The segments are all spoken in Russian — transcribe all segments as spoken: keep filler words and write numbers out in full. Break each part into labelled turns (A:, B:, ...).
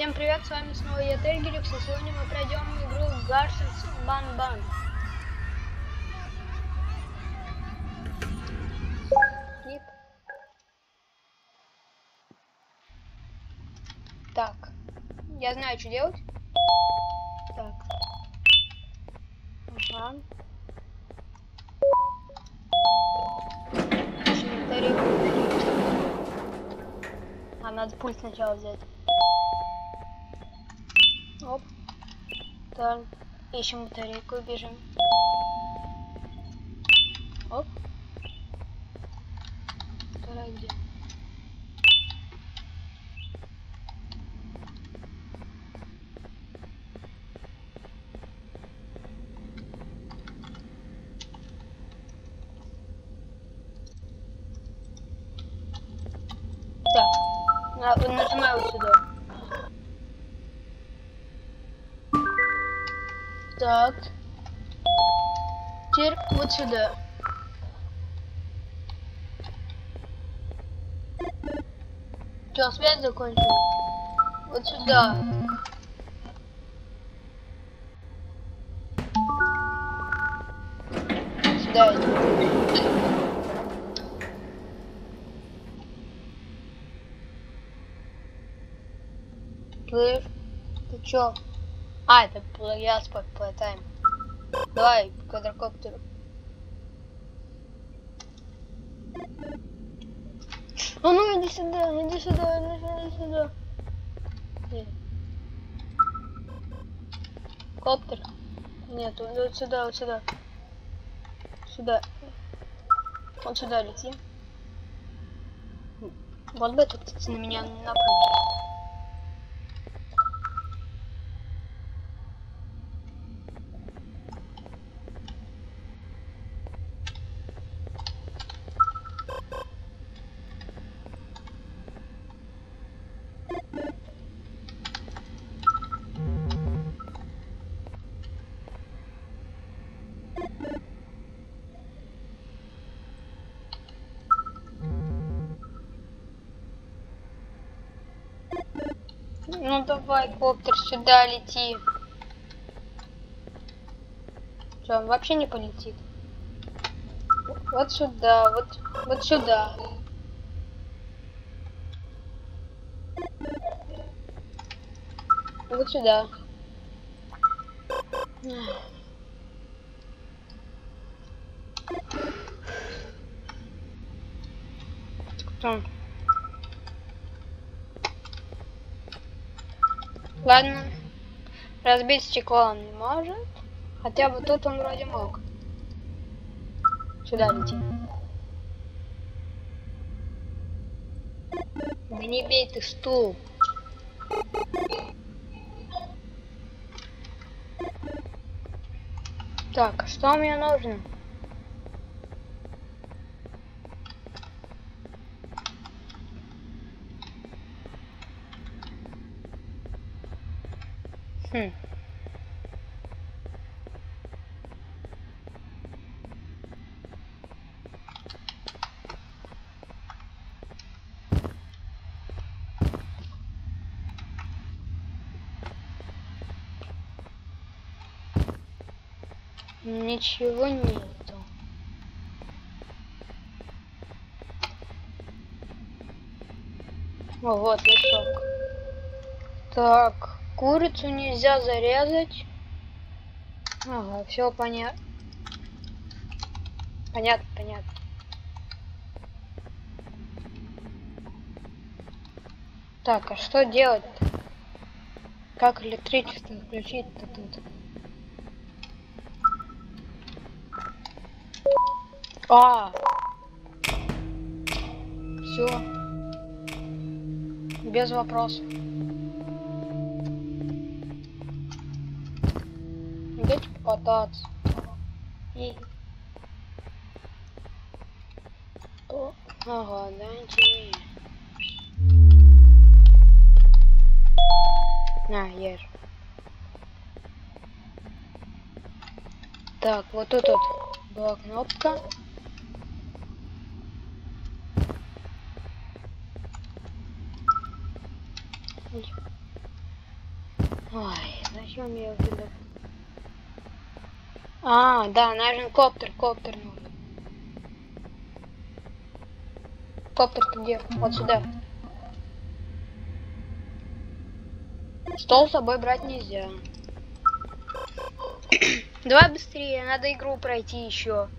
A: Всем привет, с вами снова я, Тельгерикс, и сегодня мы пройдем игру Gashens Banban. Клип. Так, я знаю, что делать. Так. Ага. А, надо пульт сначала взять. Оп. Так, ищем батарейку и бежим. Оп. Вторая где? Так, на, нажимаю вот сюда. Так. Теперь вот сюда. Что, связь закончилась? Вот сюда. Сюда иди. Слышь, ты чё? А, это я спотлетаем. Давай, квадрокоптер. А ну иди сюда, иди сюда, иди сюда. Иди. Коптер. Нет, вот сюда, вот сюда. Сюда. Вот сюда лети. Вот бы этот на меня напрыгнул. Ну давай, коптер, сюда лети. Что, он вообще не полетит? Вот сюда, вот, вот сюда. Вот сюда. Кто? Ладно. Разбить стекло он не может. Хотя бы тут он вроде мог. Сюда лети. Да не бей ты стул. Так, а что мне нужно? Хм. Ничего нету. О, вот листок. Так, курицу нельзя зарезать. Ага, все понятно. Понятно, понятно. Так, а что делать-то? Как электричество включить-то тут? А, все, без вопросов. Дайте покататься. И... О, ага, да, интересно. На, ешь. Так, вот тут вот была кнопка. Ой, зачем я туда? А, да, нужен коптер, коптер нужен. Коптер ты где? Вот сюда. Стол с собой брать нельзя. Давай быстрее, надо игру пройти еще.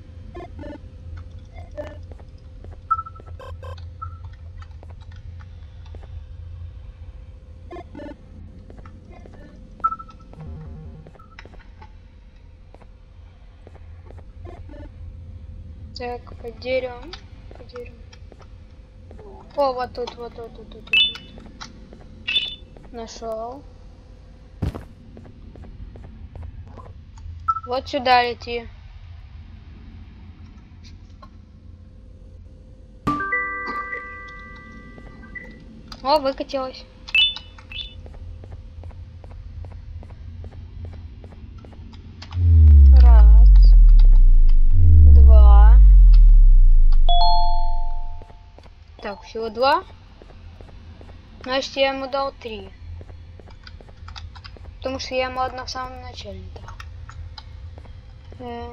A: Так, по дереву, по дереву. О, вот тут, вот тут, вот тут, вот тут. Нашел. Вот сюда лети. О, выкатилась. Раз. Два. Так, всего два. Значит, я ему дал три. Потому что я ему одна в самом начале дал. Э.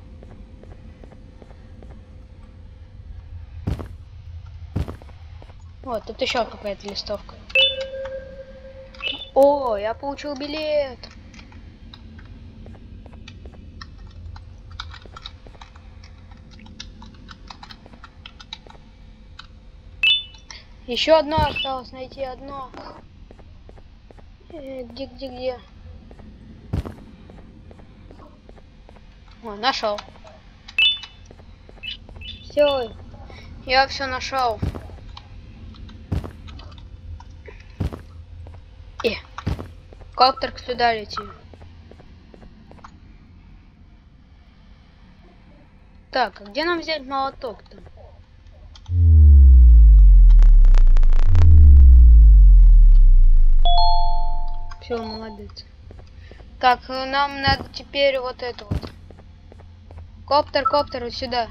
A: Вот, тут еще какая-то листовка. О, я получил билет. Еще одно осталось найти, одно. Э, где, где, где? О, нашел. Все, я все нашел. Э, коптер сюда лети. Так, а где нам взять молоток-то? Все, молодец. Так, нам надо теперь вот это вот. Коптер, коптер, вот сюда.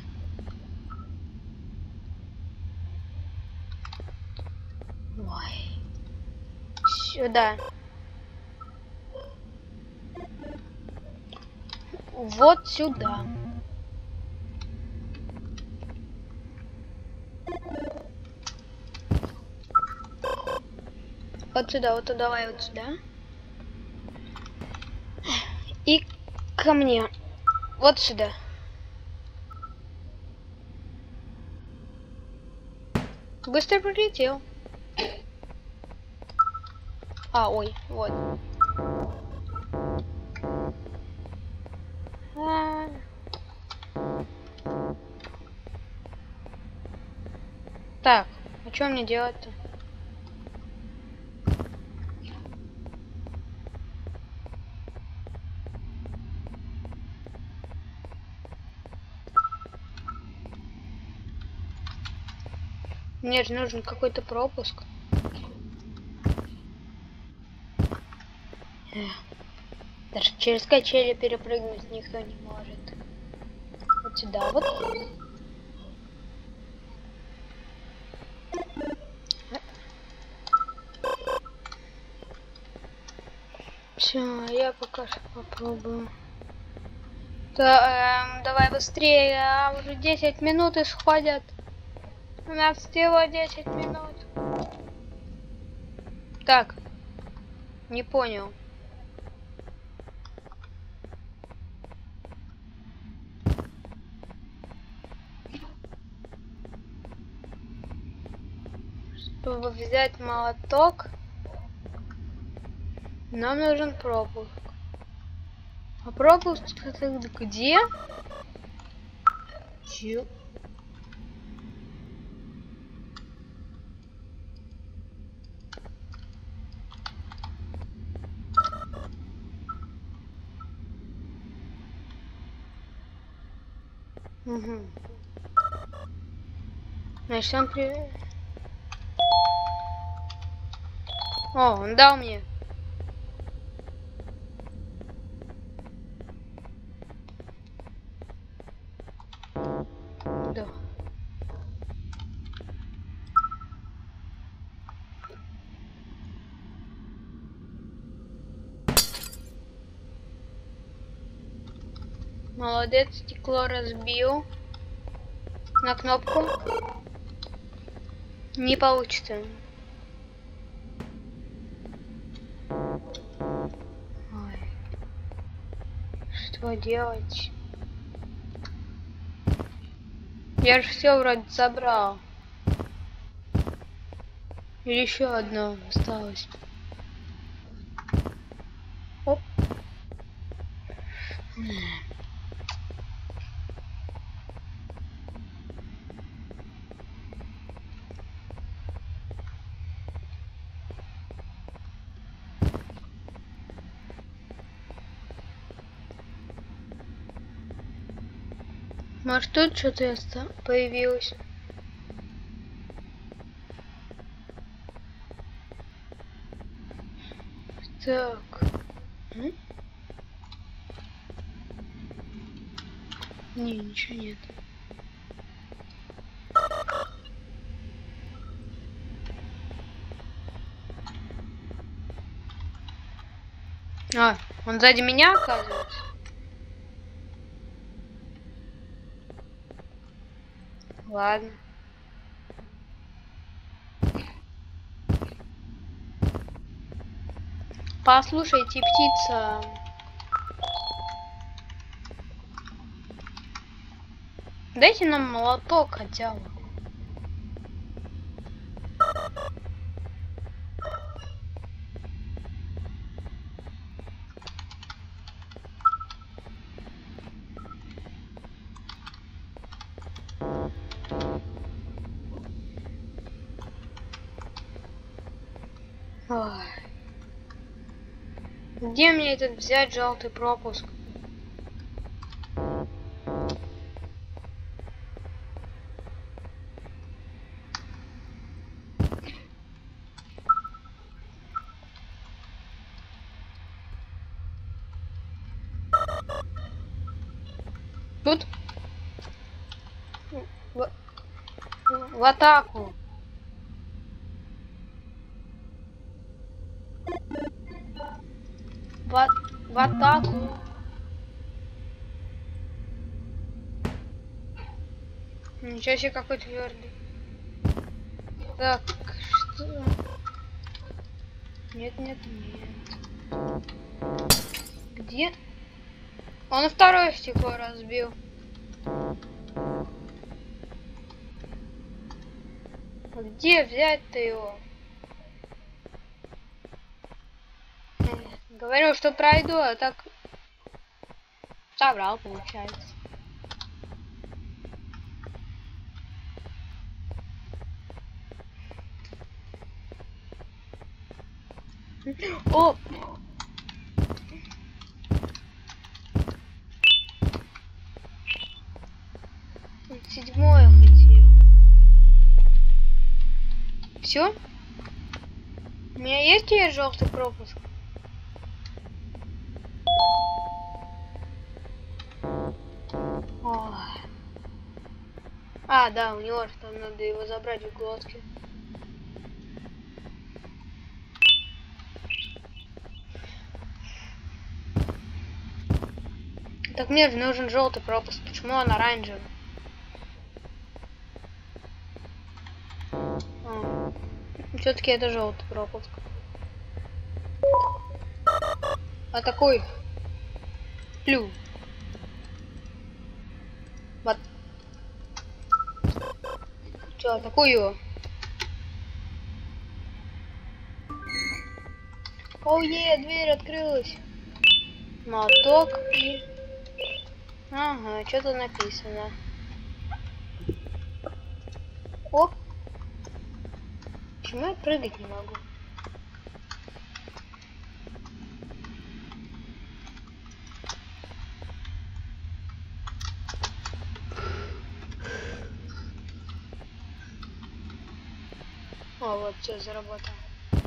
A: Ой. Сюда. Вот сюда. Вот сюда, вот давай вот сюда. И ко мне. Вот сюда. Быстро прилетел. А, ой, вот. А... Так, а что мне делать-то? Мне же нужен какой-то пропуск. Эх. Даже через качели перепрыгнуть никто не может. Вот сюда вот. Все, я пока что попробую. Да, эм, давай быстрее, а уже десять минут исходят. У нас всего десять минут. Так, не понял. Чтобы взять молоток, нам нужен пропуск. А пропуск это где? Чё? Угу. Значит, он при... О, он дал мне. Да. Молодец, стекло разбил. На кнопку. Не получится. Ой. Что делать? Я же все вроде забрал. Или еще одно осталось. Оп. Может, тут что-то появилось? Так. М? Не, ничего нет. А, он сзади меня, оказывается? Ладно. Послушайте, птица. Дайте нам молоток хотя бы. Ой. Где мне этот взять желтый пропуск? Тут? В, в атаку. В, в атаку. Ничего себе, какой твердый. Так, что? Нет, нет, нет. Где? Он второе стекло разбил. Где взять-то его? Говорил, что пройду, а так собрал, получается. О! Седьмое хотел. Все? У меня есть теперь желтый пропуск? О. А, да, у него же там надо его забрать в глотке. Так мне же нужен желтый пропуск. Почему он оранжевый? Все-таки это желтый пропуск. Атакуй. Плю. Вот. Че, атакуй его. Оуе, дверь открылась. Молоток и... Ага, что-то написано. Оп. Почему я прыгать не могу? О, вот все заработало.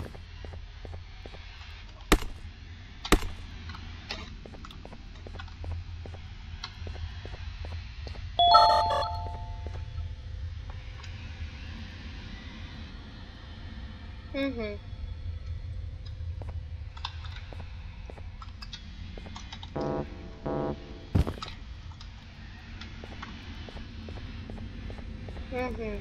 A: Угу. Угу.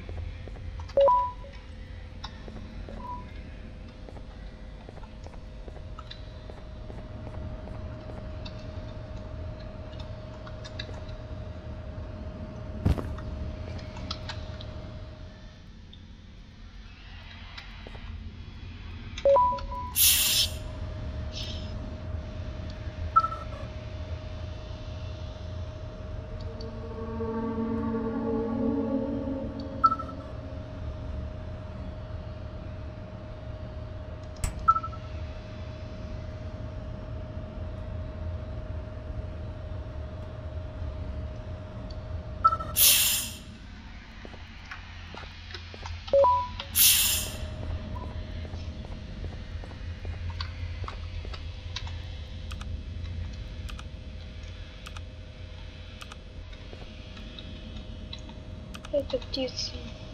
A: Это птица.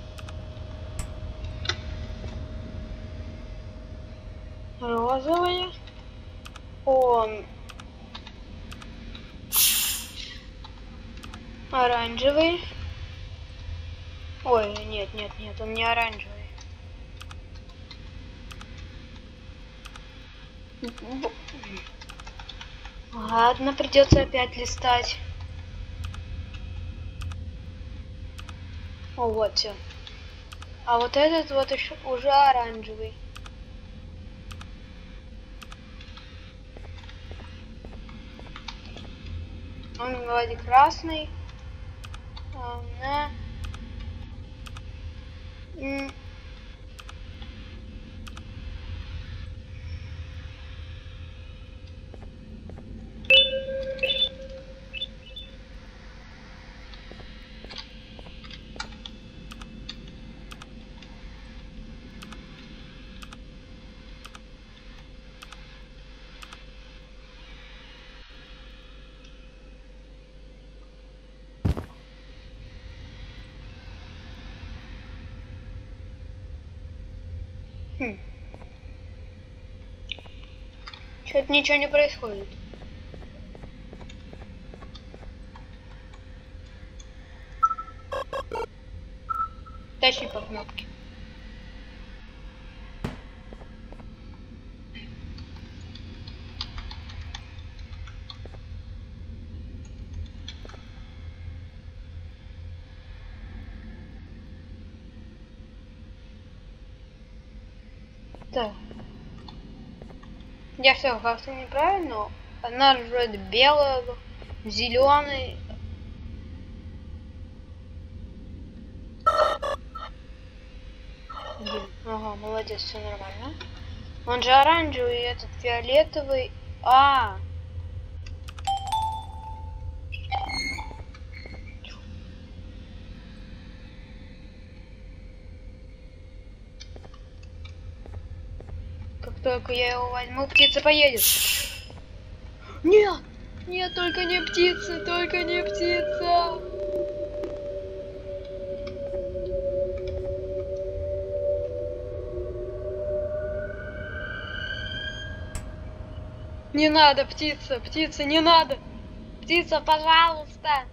A: Розовая. Он. Оранжевый. Ой, нет, нет, нет, он не оранжевый. Ладно, придется опять листать. О, вот все. А вот этот вот еще уже оранжевый. Он вроде красный. А, на. М. Хм. Что-то ничего не происходит. Тащи по кнопке. Так. Я все как-то неправильно. Она вроде белая, зеленый. Ага, молодец, все нормально. Он же оранжевый, этот фиолетовый. А. Как только я его возьму, птица поедет. Нет! Нет, только не птица, только не птица! Не надо, птица, птица, не надо! Птица, пожалуйста!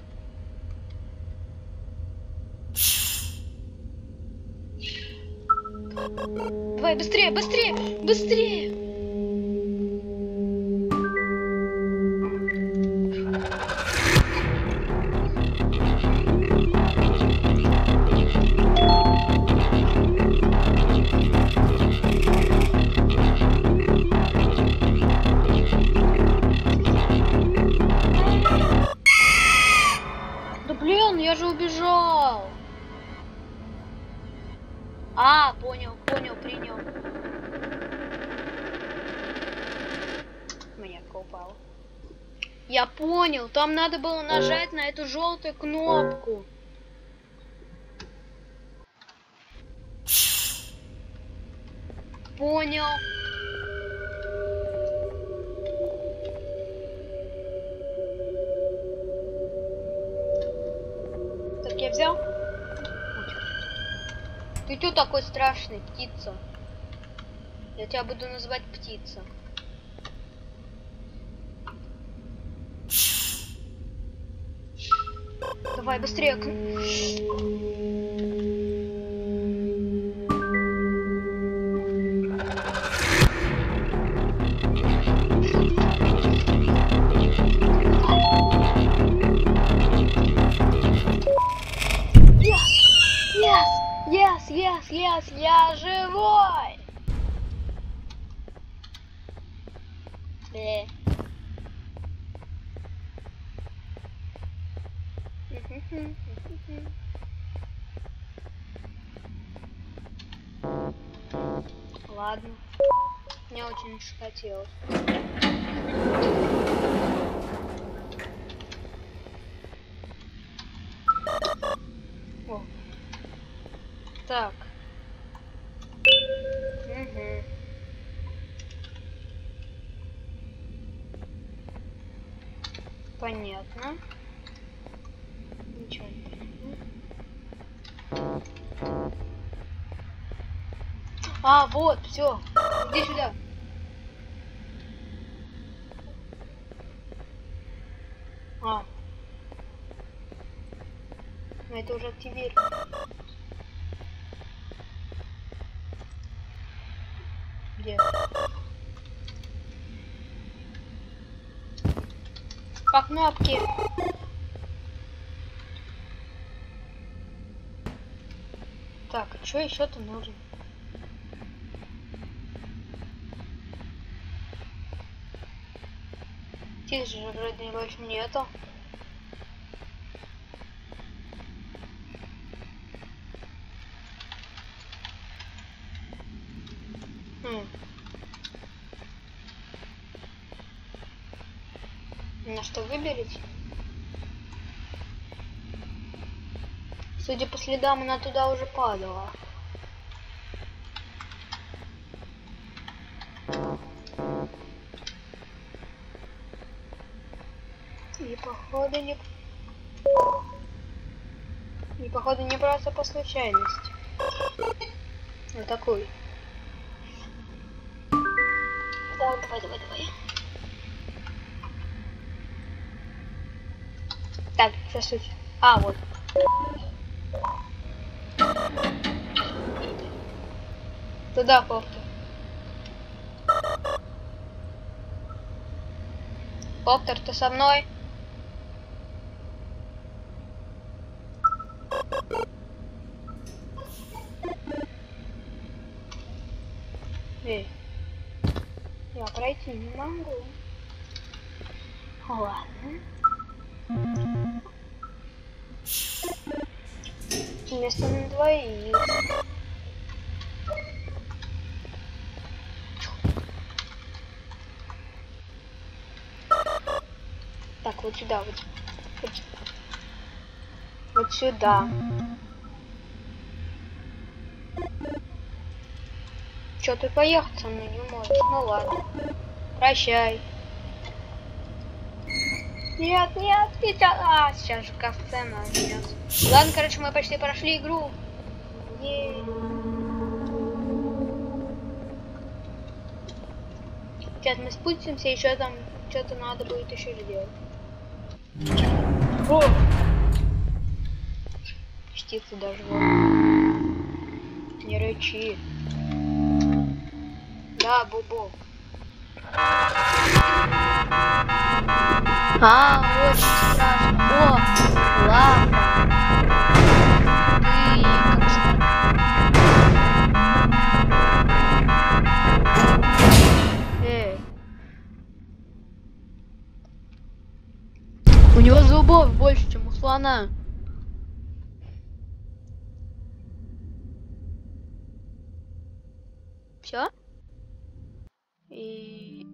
A: Давай, быстрее, быстрее, быстрее! Да блин, я же убежал! А, понял, понял, принял. Монетка упала. Я понял, там надо было нажать на эту желтую кнопку. Понял. Так я взял. Ты что такой страшный, птица? Я тебя буду называть птица. Давай быстрее. раз я живой! Э. Ладно. Мне очень уж хотелось. О. Так. Угу. Понятно. Ничего не понятно. А, вот, все. Иди сюда. А. Мы это уже активировали. Где? По кнопке. Так, а что еще-то нужно? Здесь же вроде больше нету. Хм. На что выберете? Судя по следам, она туда уже падала. И походу не... И походу не просто по случайности. Вот такой. Так, давай, давай, давай. Так, что суть? А, вот. Туда, коптер. Коптер, ты со мной? Эй, я пройти не могу. Ладно. Место на двоих. Так, вот сюда, вот, вот, вот сюда. Чё, ты поехать со мной не можешь? Ну ладно. Прощай. Нет, нет, сейчас. А, сейчас же касцена начнется. Ладно, короче, мы почти прошли игру. Е-е-е. Сейчас мы спустимся, еще там что-то надо будет еще сделать. О! Птица даже вот. Не рычи. Да, Бубо. А, очень страшно. О, лава. Ты как страшно. Эй. У него зубов больше, чем у слона. Все? И...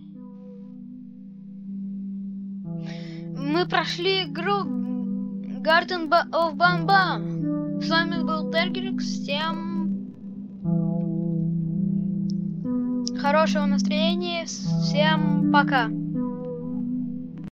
A: Мы прошли игру Garden of Bam-Bam. С вами был Тергерикс. Всем хорошего настроения. Всем пока.